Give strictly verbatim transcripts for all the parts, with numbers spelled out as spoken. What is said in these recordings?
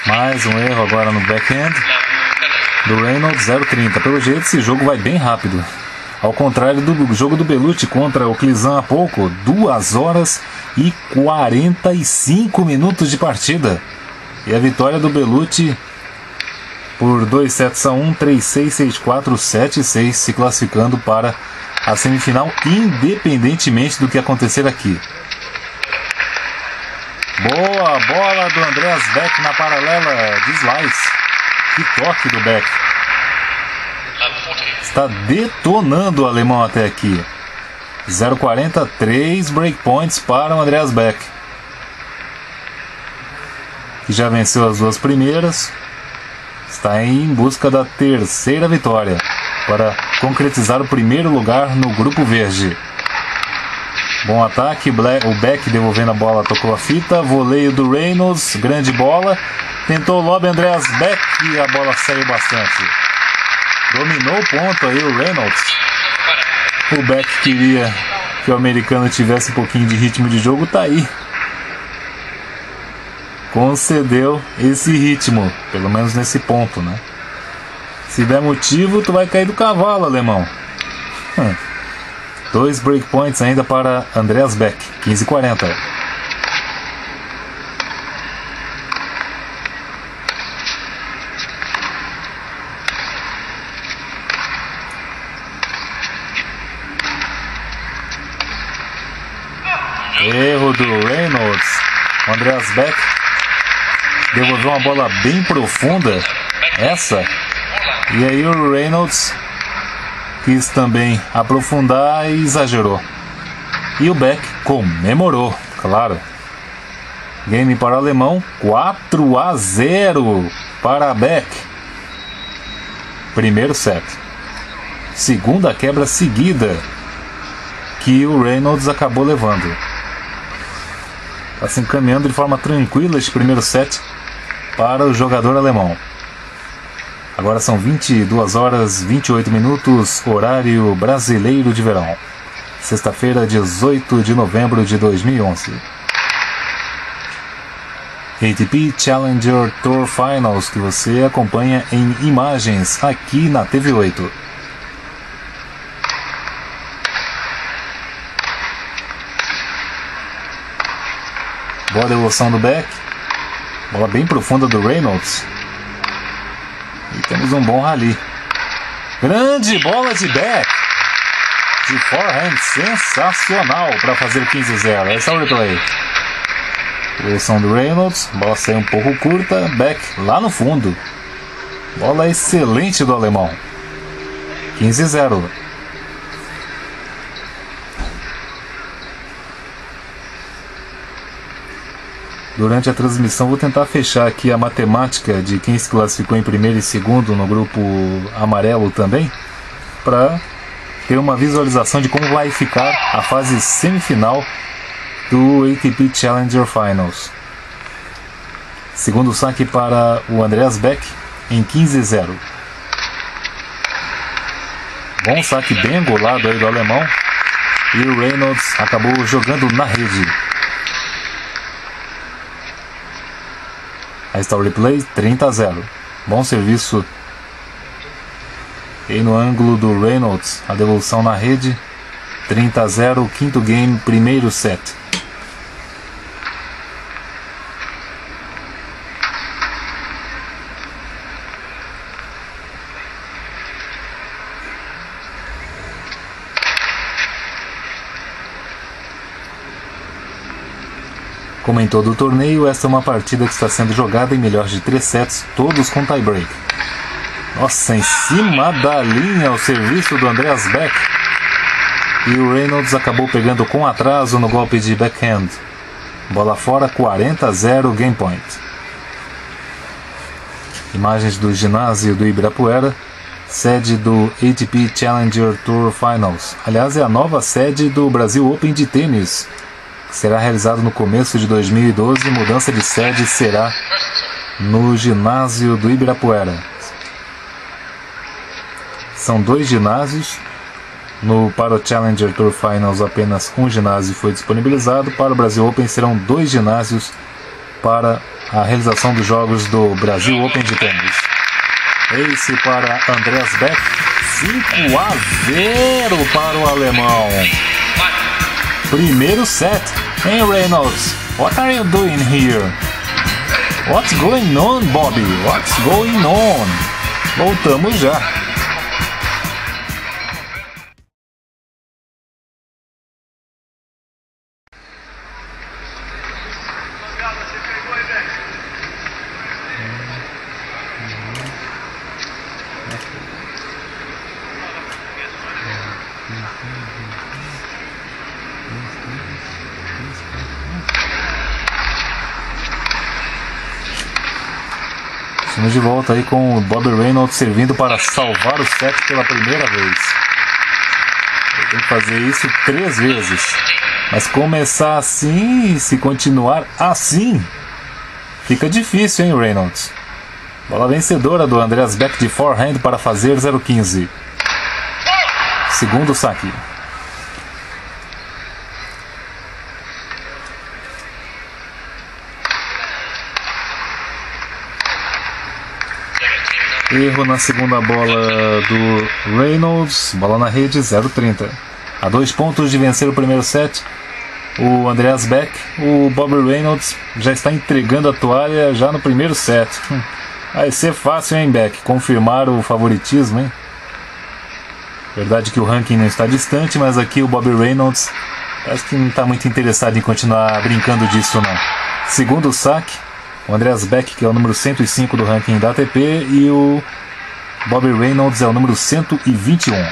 Mais um erro agora no backhand do Reynolds, zero trinta. Pelo jeito esse jogo vai bem rápido. Ao contrário do jogo do Bellucci contra o Klizan há pouco, duas horas e quarenta e cinco minutos de partida. E a vitória do Bellucci por dois sets a um, três seis, seis quatro, sete seis, se classificando para a semifinal, independentemente do que acontecer aqui. Boa bola do Andreas Beck na paralela de slice. Que toque do Beck. Está detonando o alemão até aqui. zero quarenta, três breakpoints para o Andreas Beck, que já venceu as duas primeiras. Está em busca da terceira vitória para concretizar o primeiro lugar no grupo verde. Bom ataque, o Beck devolvendo a bola, tocou a fita, voleio do Reynolds, grande bola, tentou o lob Andreas Beck e a bola saiu bastante. Dominou o ponto aí o Reynolds. O Beck queria que o americano tivesse um pouquinho de ritmo de jogo, tá aí. Concedeu esse ritmo, pelo menos nesse ponto, né? Se der motivo, tu vai cair do cavalo, alemão. Hum. Dois breakpoints ainda para Andreas Beck, quinze a quarenta. Erro do Reynolds. O Andreas Beck devolveu uma bola bem profunda, essa, e aí o Reynolds quis também aprofundar e exagerou. E o Beck comemorou, claro. Game para o alemão, quatro a zero para Beck. Primeiro set. Segunda quebra seguida que o Reynolds acabou levando. Está se encaminhando de forma tranquila este primeiro set para o jogador alemão. Agora são vinte e duas horas e vinte e oito minutos, horário brasileiro de verão. Sexta-feira, dezoito de novembro de dois mil e onze. A T P Challenger Tour Finals, que você acompanha em imagens aqui na T V oito. Boa devolução do Beck. Bola bem profunda do Reynolds. E temos um bom rally. Grande bola de Beck. De forehand sensacional para fazer quinze a zero. Esse é o replay. Devolução do Reynolds. Bola saiu um pouco curta. Beck lá no fundo. Bola excelente do alemão. quinze a zero. Durante a transmissão vou tentar fechar aqui a matemática de quem se classificou em primeiro e segundo no grupo amarelo também, para ter uma visualização de como vai ficar a fase semifinal do A T P Challenger Finals. Segundo saque para o Andreas Beck em quinze a zero. Bom saque bem angulado aí do alemão, e o Reynolds acabou jogando na rede. Aí está o replay, trinta a zero. Bom serviço. E no ângulo do Reynolds, a devolução na rede, trinta a zero, quinto game, primeiro set. Como em todo o torneio, esta é uma partida que está sendo jogada em melhor de três sets, todos com tie-break. Nossa, em cima da linha o serviço do Andreas Beck. E o Reynolds acabou pegando com atraso no golpe de backhand. Bola fora, quarenta a zero, game point. Imagens do ginásio do Ibirapuera, sede do A T P Challenger Tour Finals. Aliás, é a nova sede do Brasil Open de tênis, que será realizado no começo de dois mil e doze. Mudança de sede será no ginásio do Ibirapuera. São dois ginásios. No, para o Challenger Tour Finals apenas um ginásio foi disponibilizado. Para o Brasil Open serão dois ginásios para a realização dos jogos do Brasil Open de tênis. Ace para Andreas Beck, cinco a zero para o alemão. Primeiro set. Hey Reynolds, what are you doing here? What's going on, Bobby? What's going on? Voltamos já. Estamos de volta aí com o Bobby Reynolds servindo para salvar o set pela primeira vez. Ele tem que fazer isso três vezes. Mas começar assim, se continuar assim, fica difícil, hein, Reynolds? Bola vencedora do Andreas Beck de forehand para fazer zero quinze. Segundo saque. Erro na segunda bola do Reynolds, bola na rede, zero trinta. A dois pontos de vencer o primeiro set, o Andreas Beck, o Bobby Reynolds já está entregando a toalha já no primeiro set. Hum. Vai ser fácil, hein, Beck, confirmar o favoritismo, hein? Verdade que o ranking não está distante, mas aqui o Bobby Reynolds acho que não está muito interessado em continuar brincando disso, não. Segundo saque. O Andreas Beck, que é o número cento e cinco do ranking da A T P, e o Bobby Reynolds é o número cento e vinte e um.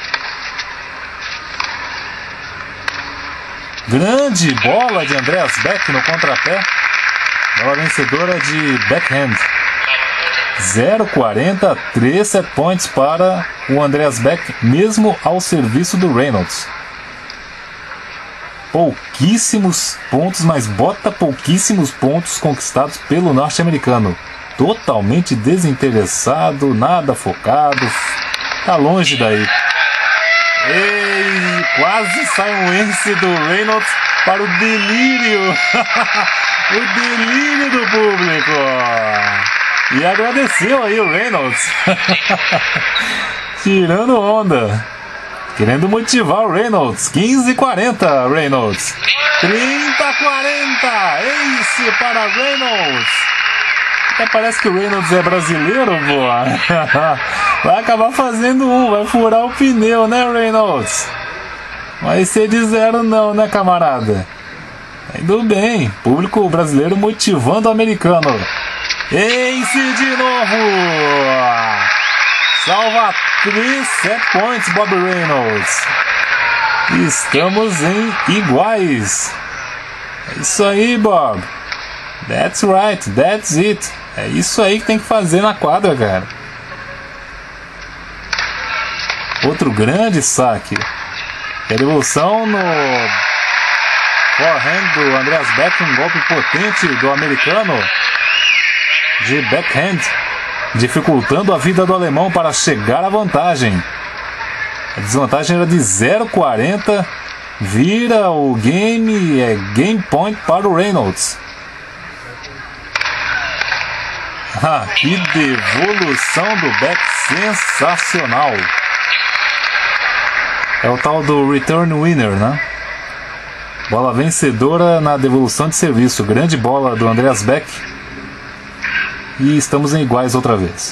Grande bola de Andreas Beck no contrapé. Bola vencedora de backhand. zero quarenta, três set points para o Andreas Beck, mesmo ao serviço do Reynolds. Pouquíssimos pontos, mas bota pouquíssimos pontos conquistados pelo norte-americano. Totalmente desinteressado, nada focado, tá longe daí. Ei, quase sai um ace do Reynolds para o delírio, o delírio do público. E agradeceu aí o Reynolds, tirando onda. Querendo motivar o Reynolds. quinze a quarenta, Reynolds. trinta a quarenta. Ace para Reynolds. Até parece que o Reynolds é brasileiro, boa. Vai acabar fazendo um. Vai furar o pneu, né, Reynolds? Vai ser de zero não, né, camarada? Tudo bem. Público brasileiro motivando o americano. Ace de novo. Salva três set points, Bobby Reynolds. Estamos em iguais. É isso aí, Bob. That's right, that's it. É isso aí que tem que fazer na quadra, cara. Outro grande saque. A devolução no forehand do Andreas Beck, um golpe potente do americano de backhand, dificultando a vida do alemão para chegar à vantagem. A desvantagem era de zero quarenta, vira o game, é game point para o Reynolds. Ah, que devolução do Beck sensacional. É o tal do return winner, né? Bola vencedora na devolução de serviço. Grande bola do Andreas Beck. E estamos em iguais outra vez.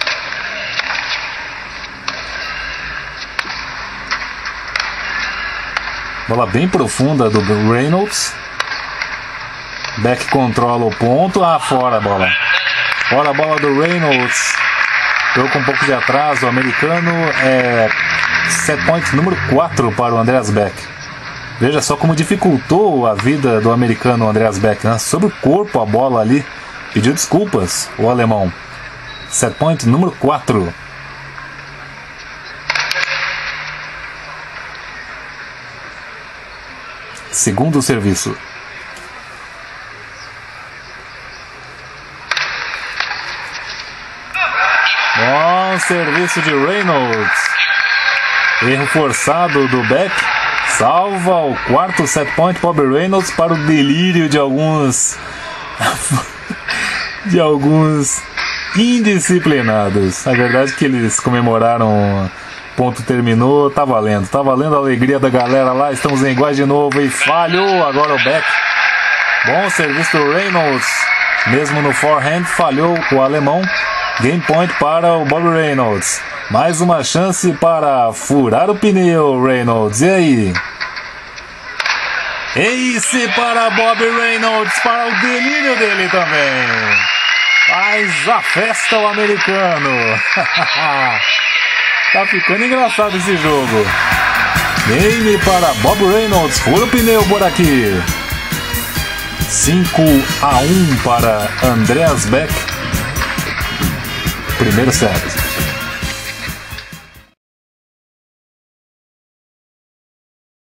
Bola bem profunda do Reynolds. Beck controla o ponto. Ah, fora a bola. Fora a bola do Reynolds. Deu com um pouco de atraso. O americano é set point número quatro para o Andreas Beck. Veja só como dificultou a vida do americano Andreas Beck, né? Sobre o corpo a bola ali. Pediu desculpas o alemão. Set point número quatro. Segundo serviço. Bom serviço de Reynolds. Erro forçado do Beck. Salva o quarto set point. Bobby Reynolds para o delírio de alguns de alguns indisciplinados. A verdade é que eles comemoraram, ponto terminou, tá valendo, tá valendo a alegria da galera lá, estamos em iguais de novo e falhou agora o Beck. Bom serviço do Reynolds, mesmo no forehand falhou o alemão. Game point para o Bobby Reynolds. Mais uma chance para furar o pneu, Reynolds. E aí? Ace para Bobby Reynolds, para o delírio dele também. Faz a festa o americano. Tá ficando engraçado esse jogo. Game para Bobby Reynolds, fura o pneu por aqui. cinco a um para Andreas Beck. Primeiro set.